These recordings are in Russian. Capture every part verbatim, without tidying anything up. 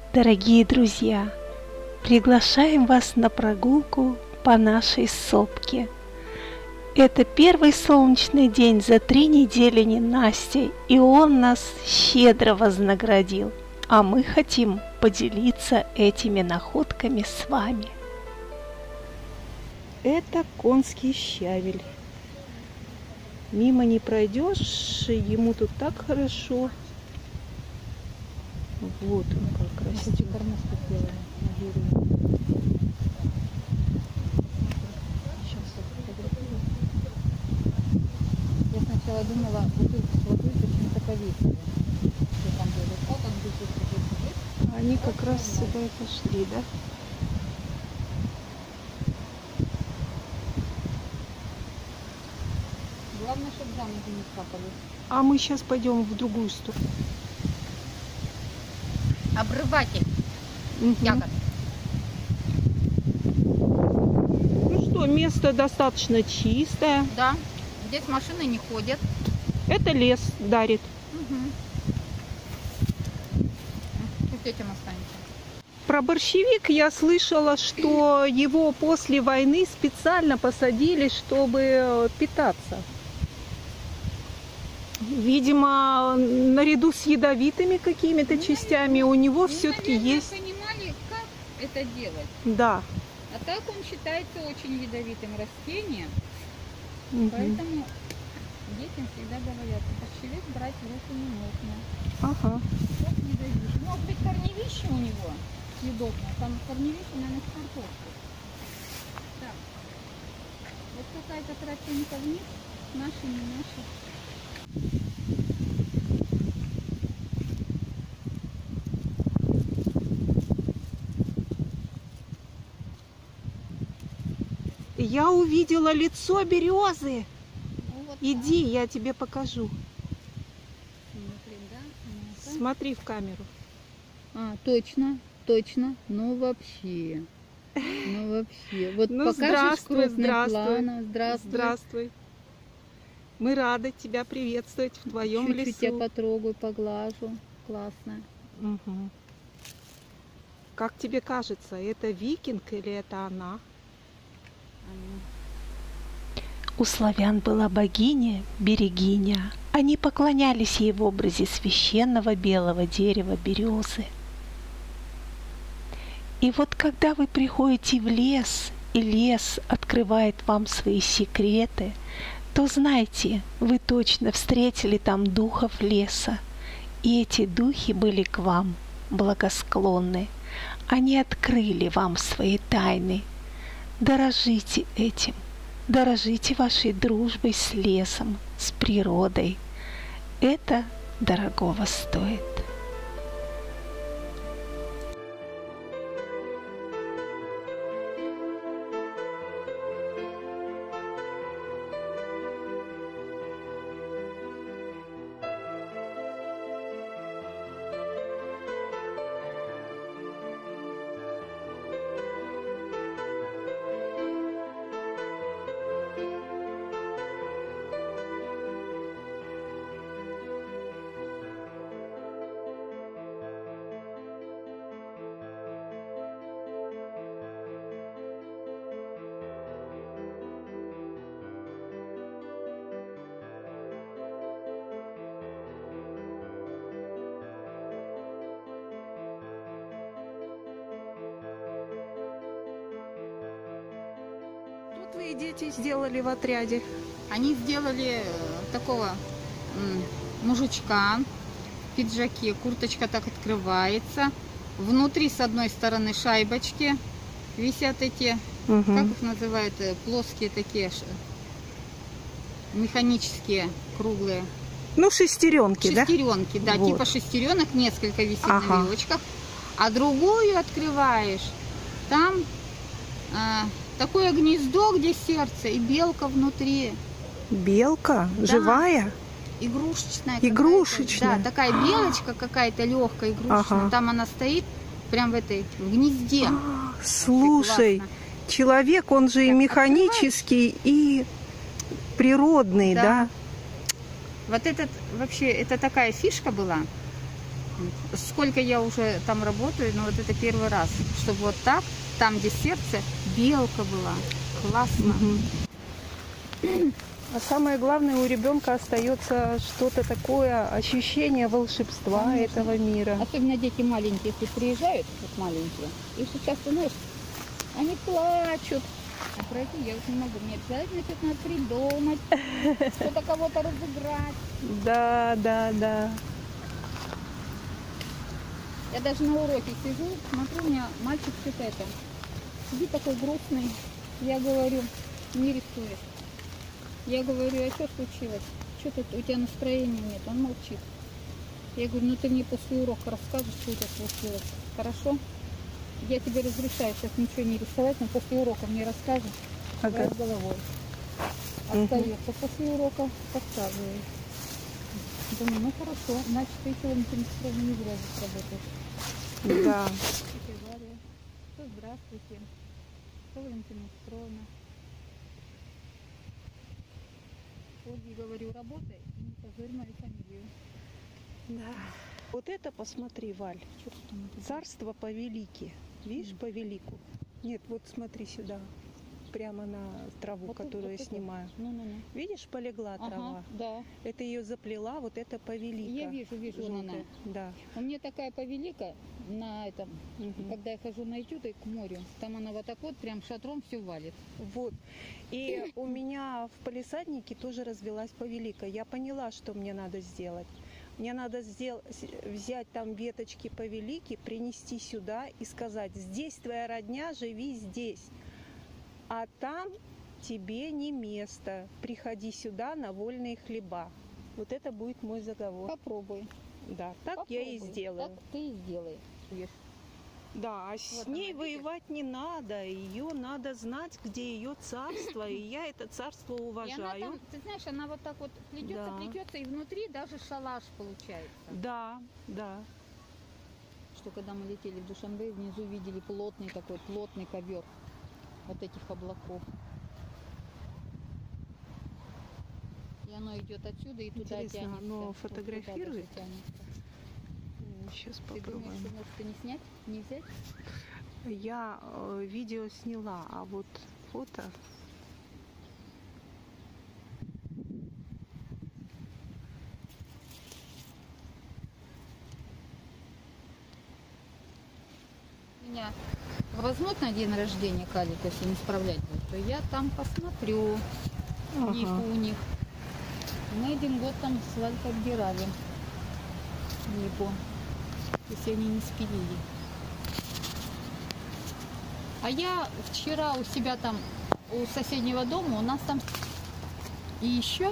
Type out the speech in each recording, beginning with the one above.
Дорогие друзья, приглашаем вас на прогулку по нашей сопке. Это первый солнечный день за три недели ненастья, и он нас щедро вознаградил, а мы хотим поделиться этими находками с вами. Это конский щавель. Мимо не пройдешь, ему тут так хорошо. Вот он как растет. Я сначала думала, бутылку с водой почему-то повесили. Они как раз сюда и пошли, да? Главное, чтобы за ноги не капали. А мы сейчас пойдем в другую сторону. Обрыватель. Угу. Ягод. Ну что, место достаточно чистое. Да. Здесь машины не ходят. Это лес дарит. Угу. Пусть этим останется. Про борщевик я слышала, что его после войны специально посадили, чтобы питаться. Видимо, наряду с ядовитыми какими-то ну, частями у него ну, все-таки есть... понимали, как это делать. Да. А так он считается очень ядовитым растением. Угу. Поэтому детям всегда говорят, борщевик брать в руку не можно. Ага. Вот ядовитый. Может быть, корневище у него съедобное. Там корневище, наверное, с картошкой. Так. Вот какая-то тропинка вниз. Наши, не наши. Я увидела лицо березы. Ну, вот иди, так. Я тебе покажу. Смотрим, да? Ну-ка. Смотри в камеру. А, точно, точно. Ну вообще. Ну вообще. Вот ну, покажешь здравствуй, крупным здравствуй. планом. Здравствуй. Здравствуй. Мы рады тебя приветствовать в твоем Чуть-чуть лесу. тебя потрогаю, поглажу. Классно. Угу. Как тебе кажется, это викинг или это она? У славян была богиня Берегиня. Они поклонялись ей в образе священного белого дерева березы. И вот когда вы приходите в лес, и лес открывает вам свои секреты, то знайте, вы точно встретили там духов леса. И эти духи были к вам благосклонны. Они открыли вам свои тайны. Дорожите этим. Дорожите вашей дружбой с лесом, с природой. Это дорогого стоит. Твои дети сделали в отряде? Они сделали такого мужичка в пиджаке. Курточка так открывается. Внутри с одной стороны шайбочки висят эти, угу. Как их называют, плоские такие, механические, круглые. Ну, шестеренки, шестеренки, да? Шестеренки, да, вот. Типа шестеренок, несколько висит ага. на веревочках. А другую открываешь, там... А, такое гнездо, где сердце и белка внутри. Белка? Да. Живая? Игрушечная. Игрушечная? Да, такая белочка какая-то легкая, игрушечная. Ага. Там она стоит прям в этой, в гнезде. А, слушай, человек, он же и механический, и природный, да. да? Вот этот, вообще, это такая фишка была. Сколько я уже там работаю, но вот это первый раз, чтобы вот так, там, где сердце, белка была. Классно. Угу. А самое главное, у ребенка остается что-то такое, ощущение волшебства. Конечно. Этого мира. Особенно дети маленькие, если приезжают, вот маленькие, и сейчас, ты знаешь, они плачут. А пройти я уже не могу. Мне обязательно что-то надо придумать, что-то кого-то разыграть. Да, да, да. Я даже на уроке сижу, смотрю, у меня мальчик что-то это, сидит такой грустный. Я говорю, не рисует. Я говорю, а что случилось? Что тут у тебя настроения нет? Он молчит. Я говорю, ну ты мне после урока расскажешь, что у тебя случилось. Хорошо? Я тебе разрешаю сейчас ничего не рисовать, но после урока мне расскажешь. Ага. С головой. Остается. Угу. После урока подсказываю. Думаю, ну хорошо, значит ты сегодня не зря здесь работаешь. Да. Здравствуйте. Что Валентина Петровна? Ольге говорю, работай, не позорь мою фамилию. Да. Вот это посмотри, Валь. Царство повелики. Видишь, mm. повелику? Нет, вот смотри сюда. Прямо на траву, вот которую вот я снимаю. Ну, ну, ну. Видишь, полегла ага, трава? Да. Это ее заплела, вот это повелика. Я вижу, вижу, вон она. Да. У меня такая повелика на этом, угу. Когда я хожу на этюды к морю, там она вот так вот прям шатром все валит. Вот. И у меня в палисаднике тоже развелась повелика. Я поняла, что мне надо сделать. Мне надо сделать, взять там веточки повелики, принести сюда и сказать: здесь твоя родня, живи здесь. А там тебе не место. Приходи сюда на вольные хлеба. Вот это будет мой заговор. Попробуй. Да, так Попробуй. Я и сделаю. Так ты и сделай. Да, а вот с ней воевать видишь? Не надо. Ее надо знать, где ее царство. И я это царство уважаю. И она там, ты знаешь, она вот так вот плетется, да. плетется, и внутри даже шалаш получается. Да, да. Что когда мы летели в Душанбе, внизу видели плотный такой, плотный ковер вот этих облаков. И оно идет отсюда и туда интересно, тянется. Оно фотографирует? Вот сейчас Ты попробуем. думаешь, что может не снять, не взять? Я э, видео сняла, а вот фото... Меня возьмут на день рождения Калик, если не справлять будет, то я там посмотрю. Ага. Липу у них. Мы один год там с Валькой отбирали липу, если они не спилили. А я вчера у себя там, у соседнего дома, у нас там и еще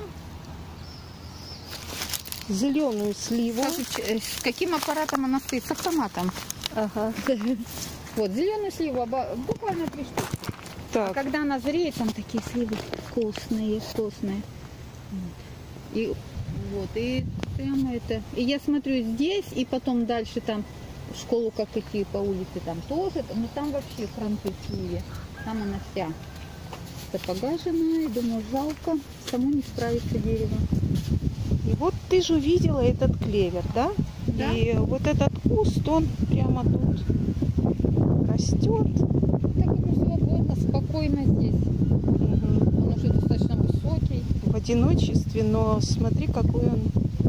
зеленую сливу. Скажите, с каким аппаратом она стоит? С автоматом. Ага. Вот, зеленую сливу, буквально три штуки. Так. А когда она зреет, там такие сливы вкусные, вкусные. Вот. И вот, и прямо это. И я смотрю здесь, и потом дальше там в школу, как идти по улице, там тоже. Но там вообще франты в сливе. Там она вся погаженная. И думаю, жалко, само не справится дерево. И вот ты же видела этот клевер, да? Да. И вот этот куст, он прямо тут растет. Так ему свободно, спокойно здесь. Угу. Он уже достаточно высокий. В одиночестве, но смотри, какой он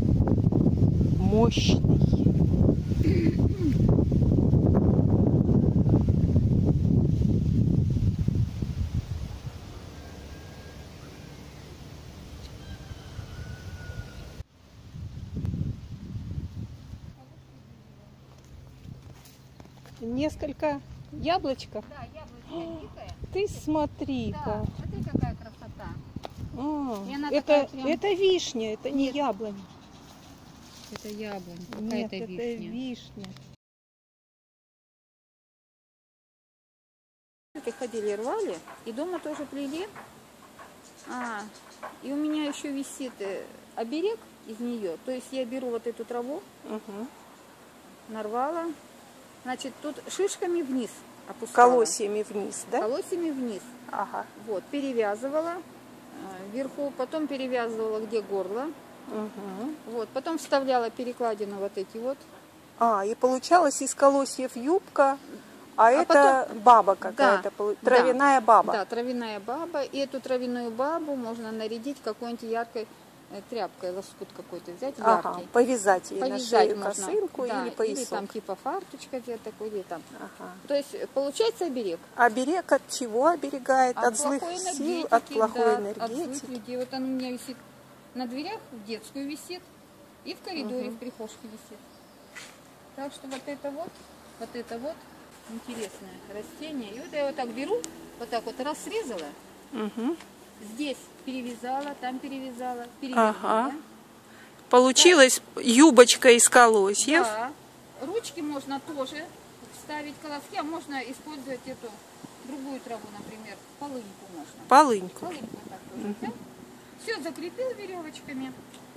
мощный. Несколько яблочков. Да, яблочко дикое. Ты смотри-ка. Да, смотри, какая красота. А, это, такая прям... это вишня, это не Нет. яблоня. Это яблонь, Нет, какая-то это вишня. вишня. Приходили, рвали, и дома тоже плели. А, и у меня еще висит оберег из нее. То есть я беру вот эту траву, угу. нарвала. Значит, тут шишками вниз опускала. Колосьями вниз, да? Колосьями вниз. Ага. Вот, перевязывала вверху, потом перевязывала где горло. Угу. Вот, потом вставляла перекладины вот эти вот. А, и получалось из колосьев юбка, а, а это потом... баба какая-то, да, травяная да, баба. Да, травяная баба. И эту травяную бабу можно нарядить какой-нибудь яркой тряпкой, лоскут какой-то взять, яркий. Ага, повязать ей повязать на шею можно, косынку, да, или поясок. Или там типа фарточка где-то такой, или там. Ага. То есть получается оберег. Оберег от чего оберегает? От, от злых сил, от плохой да, энергетики? От злых людей. Вот он у меня висит на дверях, в детскую висит, и в коридоре, угу. в прихожке висит. Так что вот это вот, вот это вот интересное растение. И вот я вот так беру, вот так вот раз срезала, угу. здесь перевязала, там перевязала, перевязала. Ага. Получилась так. Юбочка из колосьев. Да. Ручки можно тоже вставить, колоски, а можно использовать эту другую траву, например, полыньку можно. Полыньку. Полыньку так тоже взял. Все закрепил веревочками.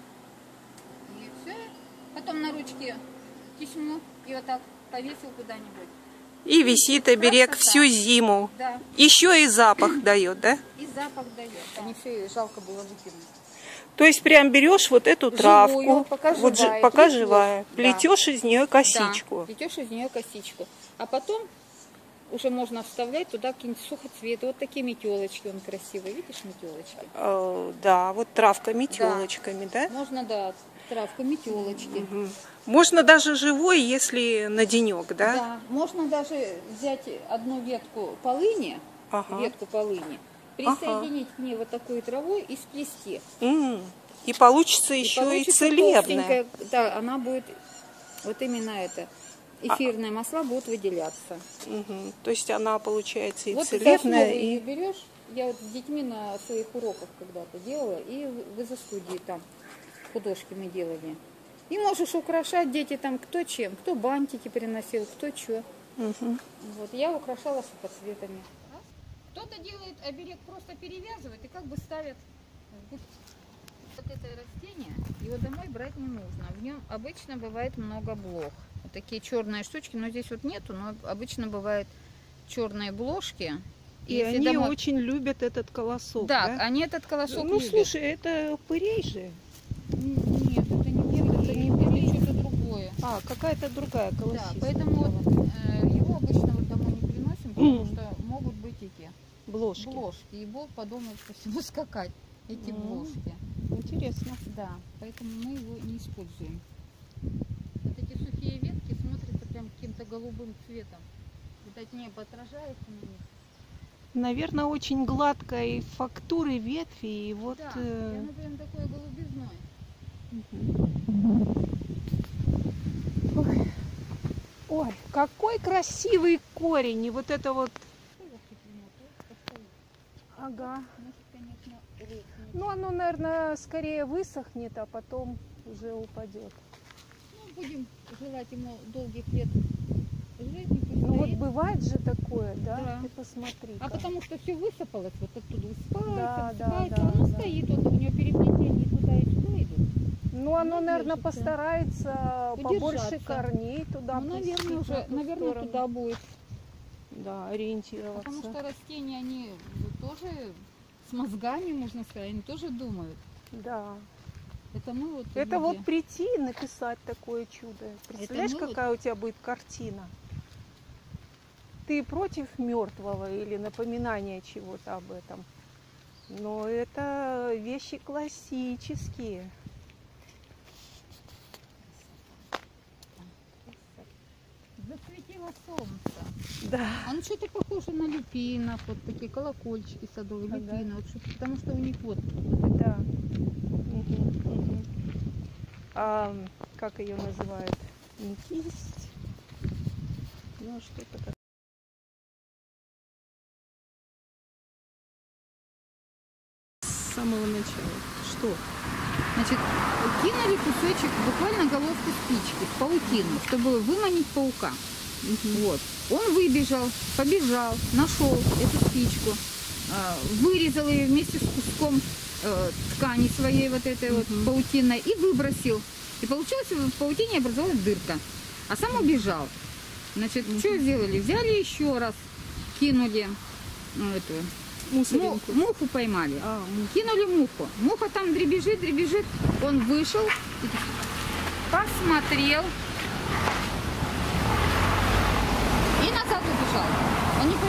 И все. Потом на ручке тесьму и вот так повесил куда-нибудь. И висит оберег красота. Всю зиму. Да. Еще и запах дает, да? И запах дает. А не все, жалко было выкинуть. То есть прям берешь вот эту травку, живую, пока вот живая, пока плетешь, живая, плетешь да. из нее косичку. Да, плетешь из нее косичку. А потом уже можно вставлять туда какие-нибудь сухоцветы. Вот такие метелочки, он красивый. Видишь метелочки? Э, да, вот травка метелочками, да? да? Можно, да, травка метелочки. Угу. Можно даже живой, если на денек, да? Да, можно даже взять одну ветку полыни, ага. ветку полыни, присоединить ага. к ней вот такую траву и сплести. Mm. И получится и еще получится и целебная. Да, она будет, вот именно это, эфирные а. масла будут выделяться. Угу. То есть она получается и вот целебная. И берешь, я вот с детьми на своих уроках когда-то делала, и в изо-студии там художки мы делали. И можешь украшать, дети там кто чем, кто бантики приносил, кто что. Угу. Вот, я украшала сухоцветами. Кто-то делает оберег, просто перевязывает и как бы ставят вот это растение, его домой брать не нужно. В нем обычно бывает много блох. Вот такие черные штучки, но здесь вот нету, но обычно бывают черные бложки. И, и они домой... очень любят этот колосок. Да, да? они этот колосок ну, любят. Слушай, это пырей же? Нет, это не пырей, это не пырей, что-то другое. А, какая-то другая колосица. Да, поэтому вот, э, его обычно вот домой не приносим, потому что могут быть эти бложки. бложки. И Бог подумает, что всему скакать эти mm. бложки. Интересно. Да, поэтому мы его не используем. Вот эти сухие ветки смотрятся прям каким-то голубым цветом. Видать, небо отражается на них. Наверное, очень гладкой фактуры ветви. И вот, да, э... и оно прям такое голубизной. Угу. Ой. Ой, какой красивый корень. И вот это вот... Ага. Ну, оно, наверное, скорее высохнет, а потом уже упадет. Ну, будем желать ему долгих лет жизни. Ну, вот бывает же такое, да? Да. Ты посмотри. А потому что все высыпалось, вот оттуда высыпается, да, высыпается, да, а оно да. стоит, вот у него переплетение туда и сюда идут. Ну, оно, оно наверное, держится. Постарается побольше корней туда ну, наверное, уже, на наверное, сторону. Туда будет. Да, ориентироваться. Потому что растения, они тоже с мозгами, можно сказать, они тоже думают. Да. Это мы вот Это люди. Вот прийти и написать такое чудо. Представляешь, какая вот... у тебя будет картина? Ты против мертвого или напоминания чего-то об этом? Но это вещи классические. Засветило солнце. Да. Оно что-то похоже на люпинов, вот такие колокольчики садовые, ага. люпины, вот, потому что у них вот. Да. Угу, угу. А как ее называют? Не кисть. Ну что-то как. С самого начала. Что? Значит, кинули кусочек, буквально головку спички в паутину, чтобы выманить паука. Угу. Вот. Он выбежал, побежал, нашел эту спичку, вырезал ее вместе с куском ткани своей вот этой угу. вот паутиной и выбросил. И получилось, в паутине образовалась дырка. А сам убежал. Значит, угу. что сделали? Взяли еще раз, кинули ну, эту Му, муху поймали, а, муху. Кинули муху. Муха там дребезжит, дребезжит. Он вышел, посмотрел,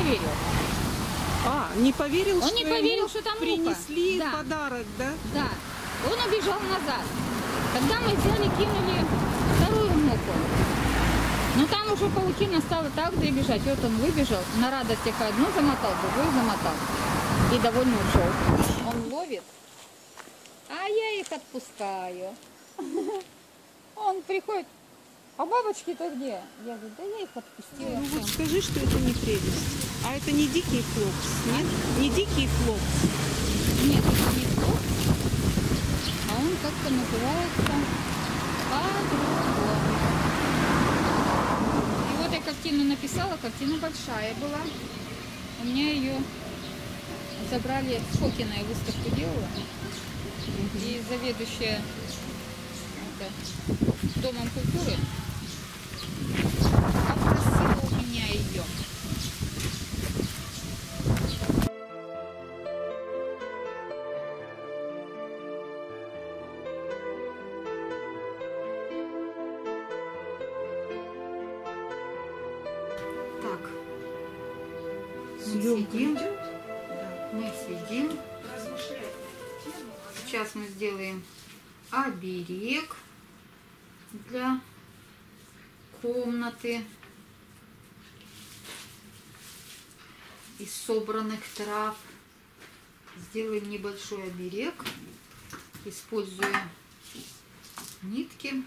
поверил. А, не поверил, Он что не поверил, ему что там принесли муха. Да. подарок, да? Да. Он убежал назад. Тогда мы взяли, кинули вторую муху. Но там уже паутина стала так бежать. Вот он выбежал, на радостях одну замотал, другую замотал. И довольно ушел. Он ловит, а я их отпускаю. Он приходит, а бабочки-то где? Я говорю, да я их отпустила. Ну вот скажи, что это не прелесть. А это не дикий флокс, нет? Не дикий флокс. Нет, это не флокс, а он как-то называется по-другому. И вот я картину написала, картина большая была. У меня ее забрали, с Фокиной я выставку делала. И заведующая это, Домом культуры попросила у меня ее. Так, мы сидим, да, мы сидим. Сейчас мы сделаем оберег для комнаты из собранных трав. Сделаем небольшой оберег, используя нитки.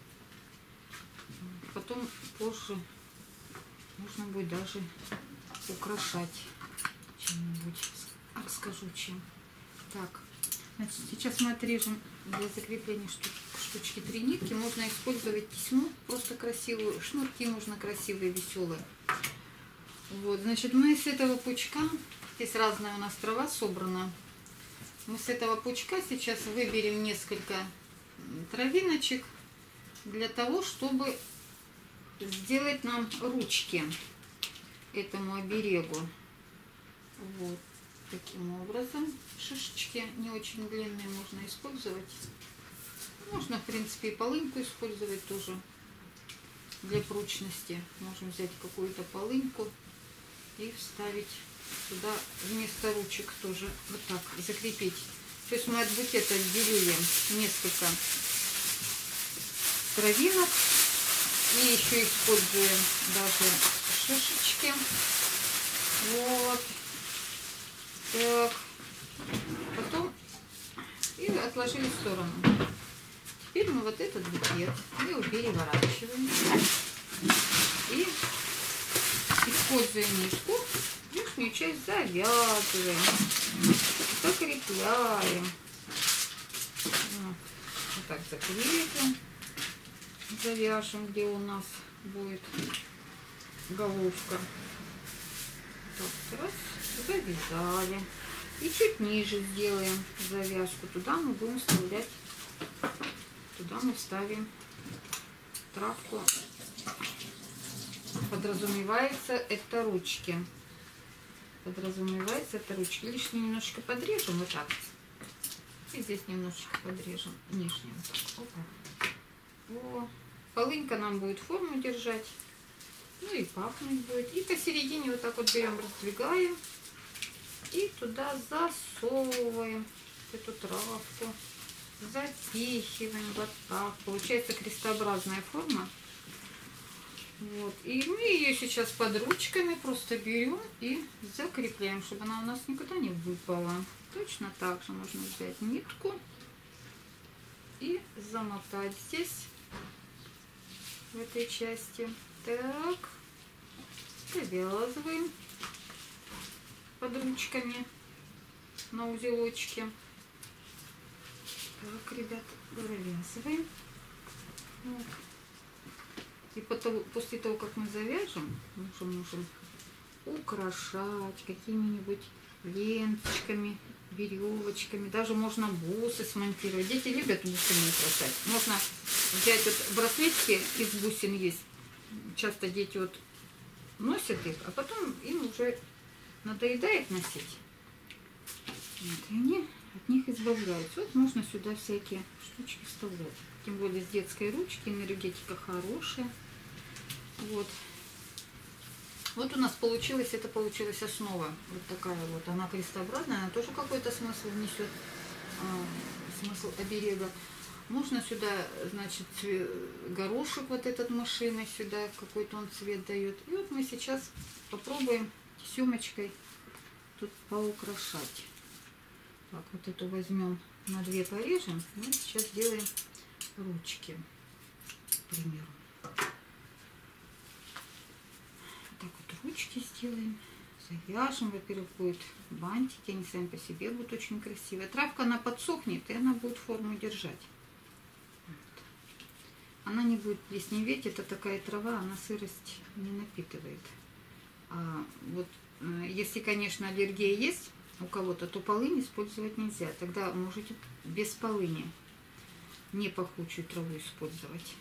Потом позже можно будет даже украшать чем-нибудь. Расскажу чем. Так, значит, сейчас мы отрежем для закрепления штук, штучки три нитки. Можно использовать тесьму, просто красивую. Шнурки нужно красивые, веселые. Вот, значит, мы с этого пучка, здесь разная у нас трава собрана. Мы с этого пучка сейчас выберем несколько травиночек для того, чтобы сделать нам ручки этому оберегу. Вот таким образом. Шишечки не очень длинные можно использовать. Можно, в принципе, и полыньку использовать тоже для прочности. Можно взять какую-то полыньку и вставить сюда вместо ручек тоже вот так закрепить. То есть мы от букета отделили несколько травинок. И еще используем даже шишечки. Вот. Так. Потом и отложили в сторону. Теперь мы вот этот букет его переворачиваем. И, используя нитку, верхнюю часть завязываем. Закрепляем. Вот, вот так закрепим. Завяжем, где у нас будет головка. Так, раз, завязали. И чуть ниже сделаем завязку. Туда мы будем вставлять, туда мы вставим травку. Подразумевается это ручки. Подразумевается это ручки. Лишнее немножко подрежем вот так. И здесь немножечко подрежем нижним. Опа. О, полынька нам будет форму держать, ну и пахнуть будет. И посередине вот так вот берем, раздвигаем и туда засовываем эту травку, запихиваем вот так. Получается крестообразная форма. Вот. И мы ее сейчас под ручками просто берем и закрепляем, чтобы она у нас никуда не выпала. Точно так же можно взять нитку и замотать здесь, в этой части. Так, завязываем под ручками на узелочке. Так, ребят, завязываем. Вот. И потом, после того, как мы завяжем, мы уже можем украшать какими-нибудь ленточками, веревочками. Даже можно бусы смонтировать. Дети любят бусины украшать. Можно взять вот браслетики из бусин есть. Часто дети вот носят их, а потом им уже надоедает носить. Вот, и они от них избавляются. Вот можно сюда всякие штучки вставлять. Тем более с детской ручки, энергетика хорошая. Вот. Вот у нас получилось, это получилась основа. Вот такая вот, она крестообразная, она тоже какой-то смысл внесет, смысл оберега. Можно сюда, значит, горошек вот этот мышиный, сюда какой-то он цвет дает. И вот мы сейчас попробуем тесемочкой тут поукрашать. Так, вот эту возьмем, на две порежем. Мы сейчас делаем ручки, к примеру. Так вот ручки сделаем, завяжем. Во-первых, будет бантики, они сами по себе будут очень красивые. Травка, она подсохнет, и она будет форму держать. Вот. Она не будет плесневеть, это такая трава, она сырость не напитывает. А вот если, конечно, аллергия есть у кого-то, то полынь использовать нельзя. Тогда можете без полыни не пахучую траву использовать.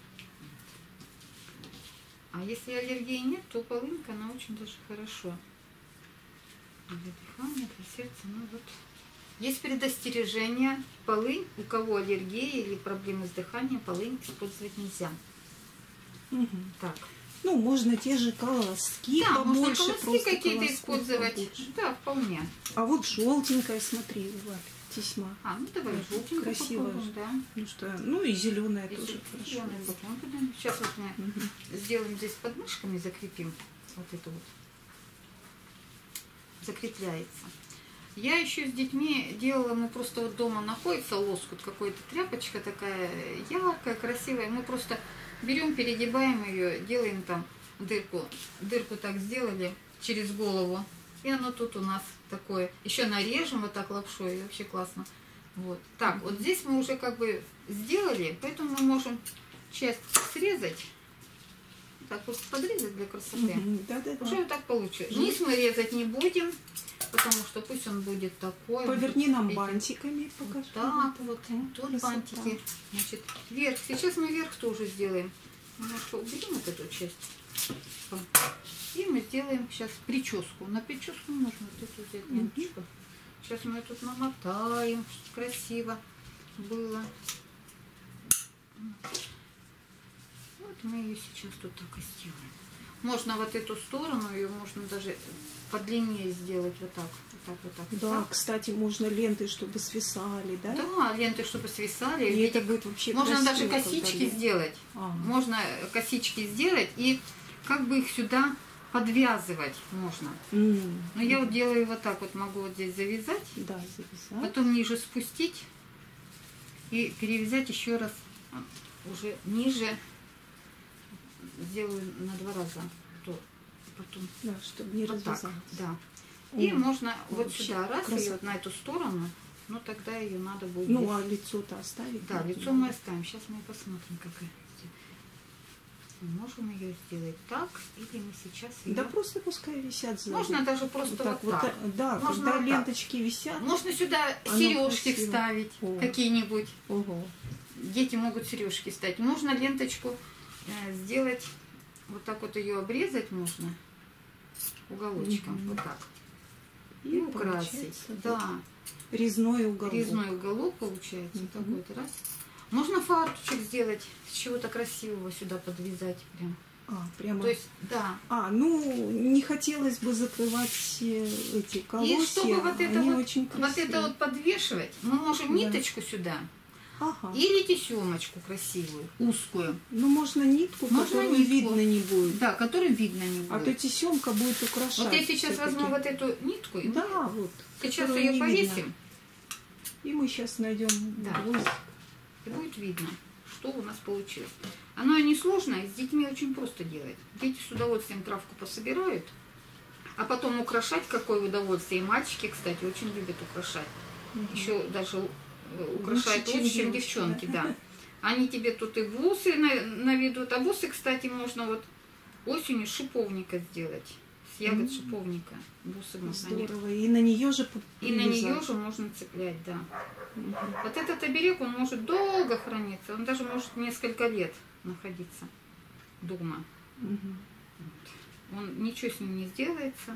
А если аллергии нет, то полынка, она очень даже хорошо. Для дыхания, для сердца, ну вот. Есть предостережение. Полынь, у кого аллергия или проблемы с дыханием, полынь использовать нельзя. Угу. Так. Ну, можно те же колоски да, побольше, можно колоски какие-то использовать. Побольше. Да, вполне. А вот желтенькая, смотри, вот, тесьма. А, ну давай желтенькую красивая. Да. Ну, что, ну и зеленая и тоже хорошо. Зеленая потом. Сейчас вот мы угу. сделаем здесь подмышками, закрепим. Вот это вот. Закрепляется. Я еще с детьми делала, мы просто вот дома находится лоскут, какой-то тряпочка такая яркая, красивая. Мы просто берем, перегибаем ее, делаем там дырку. Дырку так сделали через голову. И оно тут у нас такое. Еще нарежем вот так лапшой, и вообще классно. Вот. Так, вот здесь мы уже как бы сделали, поэтому мы можем часть срезать. Так вот подрезать для красоты. Да, да, да. Уже вот так получилось. Низ мы резать не будем, потому что пусть он будет такой. Поверни нам эти... бантиками, покажи. Вот так вот, вот. Тут красота. Бантики. Значит, вверх. Сейчас мы вверх тоже сделаем. Немножко уберем вот эту часть. И мы сделаем сейчас прическу. На прическу можно вот эту взять ниточку. Сейчас мы тут намотаем, чтобы красиво было. Вот мы ее сейчас тут так и сделаем. Можно вот эту сторону, ее можно даже подлиннее сделать вот так, вот так, вот так. Да, так. Кстати, можно ленты, чтобы свисали, да? Да, ленты, чтобы свисали. И это будет вообще можно красиво, даже косички сделать. А. Можно косички сделать и как бы их сюда подвязывать можно. Mm. Но я вот делаю вот так вот, могу вот здесь завязать. Да, завязать. Потом ниже спустить и перевязать еще раз уже ниже. Сделаю на два раза. То потом. Да, чтобы не вот развязалась. так, да. О, и можно вот сюда раз красота. и вот на эту сторону, но тогда ее надо будет. Ну, здесь. а лицо-то оставить? Да, лицо мы оставим. Сейчас мы посмотрим, какая. Можем ее сделать так, или мы сейчас ее... Да просто пускай висят сзади. Можно даже просто вот так. Вот так. Вот, да, можно когда вот ленточки так. Висят. Можно сюда сережки вставить какие-нибудь. Ого. Дети могут сережки вставить. Можно ленточку э, сделать, вот так вот ее обрезать можно уголочком, mm-hmm. вот так. И, и украсить. Да. Резной уголок. Резной уголок получается. Mm-hmm. Такой вот раз. Можно фарточек сделать, с чего-то красивого сюда подвязать прям. А, прямо. То есть, да. А, ну, не хотелось бы закрывать эти колосья. И чтобы вот это Они вот, очень вот это вот подвешивать, мы можем да. ниточку сюда. Ага. Или тесемочку красивую, узкую. Ну, можно нитку, можно которую нитку. Видно не будет. Да, которую видно не будет. А то тесемка будет украшать. Вот я сейчас возьму вот эту нитку. Да, мы вот. Сейчас ее повесим. Видно. И мы сейчас найдем да. гвоздь. И будет видно, что у нас получилось. Оно не сложное, с детьми очень просто делать. Дети с удовольствием травку пособирают, а потом украшать какое удовольствие. И мальчики, кстати, очень любят украшать. Угу. Еще даже украшают лучше, лучше, чем девчонки. Да. Да. Они тебе тут и бусы наведут. А бусы, кстати, можно вот осенью шиповника сделать. С ягод mm-hmm. шиповника. Бусы можно. Здорово. И на нее же И на нее же можно цеплять, да. Mm-hmm. Вот этот оберег, он может долго храниться. Он даже может несколько лет находиться дома. Mm-hmm. Вот. Он ничего с ним не сделается.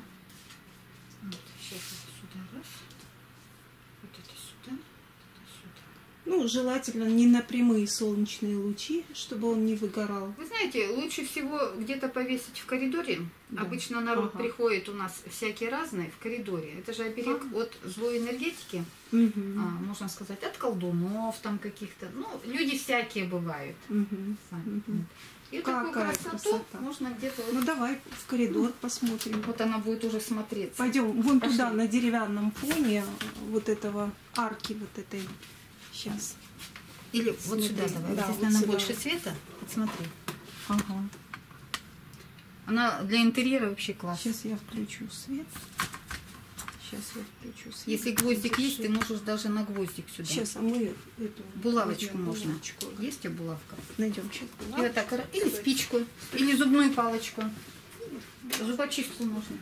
Вот. Сейчас это сюда раз. Вот это сюда. Это сюда. Ну, желательно не на прямые солнечные лучи, чтобы он не выгорал. Вы знаете, лучше всего где-то повесить в коридоре. Да. Обычно народ Ага. приходит у нас всякие разные в коридоре. Это же оберег Ага. от злой энергетики, Мгм. а, можно сказать, от колдунов там каких-то. Ну, люди всякие бывают. Мгм. Сами. Мгм. И Какая такую красоту красота. можно где-то... Ну, давай в коридор посмотрим. Вот она будет уже смотреться. Пойдем вон Пошли. туда, на деревянном фоне вот этого арки вот этой. Сейчас. Или вот Смотри. сюда давай. Да, Здесь, вот наверное, сюда. больше света. Вот смотри. Ага. Она для интерьера вообще классная. Сейчас я включу свет. Сейчас я включу свет. Если гвоздик есть, ты можешь даже на гвоздик сюда. Сейчас, а мы эту Булавочку возьмем можно. булавочку. Есть у тебя булавка? Найдем сейчас И вот так, ра- или спичку, или зубную палочку. Зубочистку можно.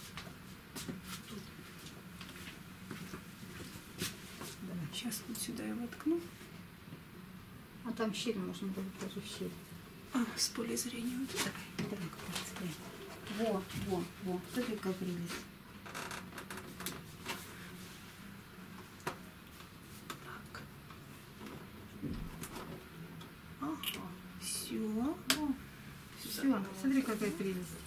Сейчас вот сюда я воткну. А там щель можно было тоже в щель. А, с поле зрения. вот так. Давай, давай, быстрее. Во, во, во. Смотри, как прелесть. Так. Ага. Все. Все, смотри, какая прелесть.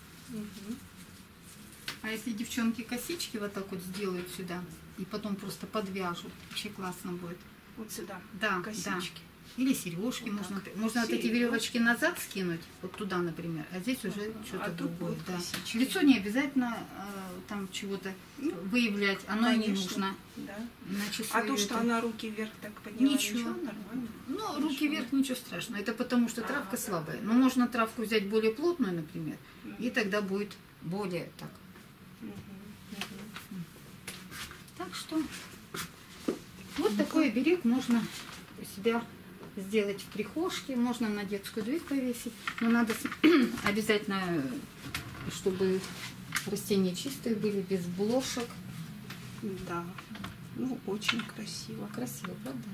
А если девчонки косички вот так вот сделают сюда и потом просто подвяжут, вообще классно будет. Вот сюда. Да, Косички. да. Или сережки Вот можно. так. Можно вот эти Серёг- веревочки назад скинуть, вот туда, например, а здесь уже Ага. что-то А тут другое. будут Да. косички. Лицо не обязательно э, там чего-то Ну, выявлять, оно и не конечно. нужно. Да. Иначе А то, своё что это- она руки вверх так подняла, Ничего. ничего, нормально. Ну, руки Хорошо. вверх, ничего страшного. Это потому, что травка Ага. слабая. Но можно травку взять более плотную, например, Мгм. и тогда будет более так. Мгм. Мгм. Так что вот такой оберег можно у себя сделать в прихожке, можно на детскую дверь повесить. Но надо с- обязательно, чтобы растения чистые были, без блошек. Да. Ну, очень красиво. Красиво, правда?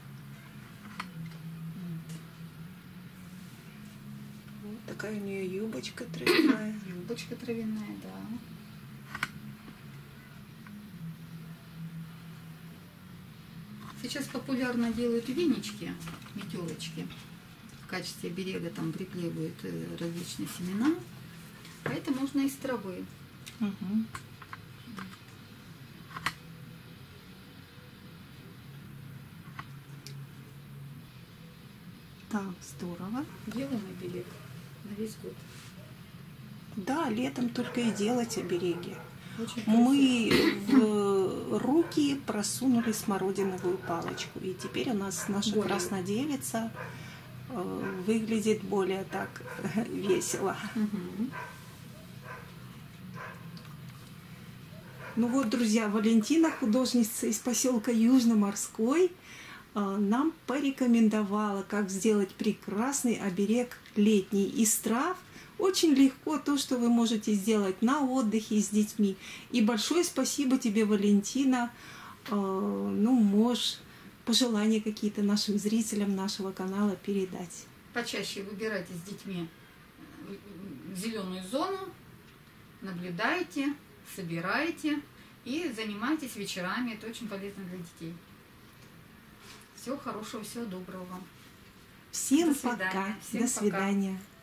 Вот такая у нее юбочка травяная. Юбочка травяная, да. Сейчас популярно делают венички, метелочки. В качестве берега там приклеивают э, различные семена. А это можно из травы. Мгм. Так, здорово. Делаем оберег на весь год. Да, летом только и делать обереги. Очень красиво. Мы в руки просунули смородиновую палочку. И теперь у нас наша Более. краснодевица э, выглядит более так весело. Мгм. Ну вот, друзья, Валентина, художница из поселка Южноморской, э, нам порекомендовала, как сделать прекрасный оберег летний из трав. Очень легко то, что вы можете сделать на отдыхе с детьми. И большое спасибо тебе, Валентина. Э, Ну, можешь пожелания какие-то нашим зрителям нашего канала передать. Почаще выбирайте с детьми зеленую зону, наблюдайте, собирайте и занимайтесь вечерами. Это очень полезно для детей. Всего хорошего, всего доброго вам. Всем До свидания. пока. Всем До пока. свидания.